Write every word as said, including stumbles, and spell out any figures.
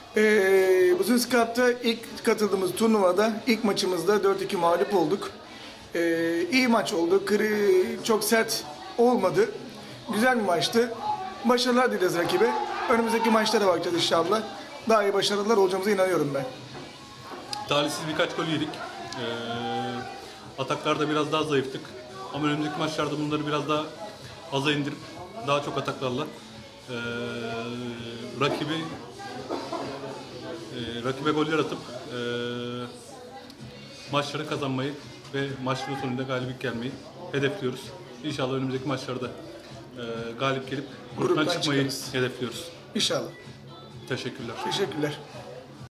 Ee, Business Cup'ta ilk katıldığımız turnuvada ilk maçımızda dört iki mağlup olduk. Ee, iyi maç oldu. Kri, çok sert olmadı. Güzel bir maçtı. Başarılar dileriz rakibe. Önümüzdeki maçlara bakacağız inşallah. Daha iyi başarılar olacağımıza inanıyorum ben. Talihsiz birkaç gol yedik. Ee, ataklarda biraz daha zayıftık. Ama önümüzdeki maçlarda bunları biraz daha aza indirip daha çok ataklarla ee, rakibi e, rakibe goller atıp e, maçları kazanmayı ve maçların sonunda galibiyet gelmeyi hedefliyoruz. İnşallah önümüzdeki maçlarda e, galip gelip gruptan, Gruptan çıkmayı çıkarız. hedefliyoruz. İnşallah. Teşekkürler. Teşekkürler.